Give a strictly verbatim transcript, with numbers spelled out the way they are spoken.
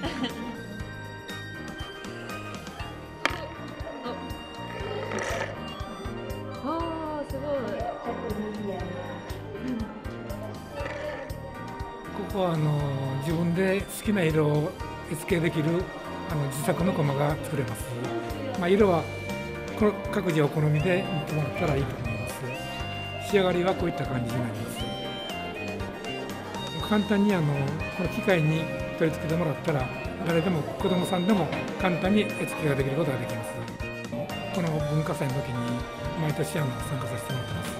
おお、すごい。 ここはあの自分で好きな色を絵付けできるあの自作の駒が作れます。まあ、色はこの各自お好みで塗ってもらったらいいと思います。仕上がりはこういった感じになります。簡単にあのこの機械に取り付けてもらったら、誰でも子どもさんでも簡単に絵付けができることができます。この文化祭の時に毎年あの参加させてもらってます。